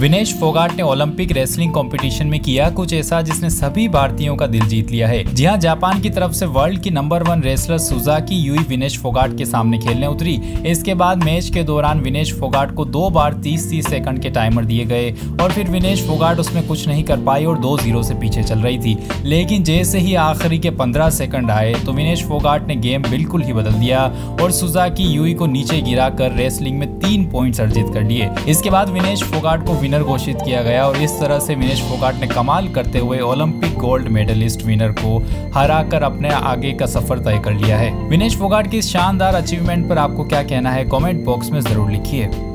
विनेश फोगाट ने Olympic wrestling competition में किया कुछ ऐसा जिसने सभी भारतीयों का दिल जीत लिया है। जी हां, जापान की तरफ से वर्ल्ड की number 1 wrestler Suzuki Yui Vinesh Phogat के सामने खेलने उतरी। इसके बाद मैच के दौरान विनेश फोगाट को 2 बार 30-30 सेकंड के टाइमर दिए गए और फिर विनेश फोगाट उसमें कुछ नहीं कर पाई और 2-0 से पीछे चल रही थी। लेकिन जैसे ही आखिरी के 15 सेकंड आए तो विनेश फोगाट ने गेम बिल्कुल ही बदल दिया और सुजुकी यूई को नीचे गिराकर रेसलिंग में 3 पॉइंट्स अर्जित कर लिए। इसके बाद विनेश फोगाट को विनर घोषित किया गया और इस तरह से विनेश फोगाट ने कमाल करते हुए ओलंपिक गोल्ड मेडलिस्ट विनर को हराकर अपने आगे का सफर तय कर लिया है। विनेश फोगाट की इस शानदार अचीवमेंट पर आपको क्या कहना है, कमेंट बॉक्स में जरूर लिखिए।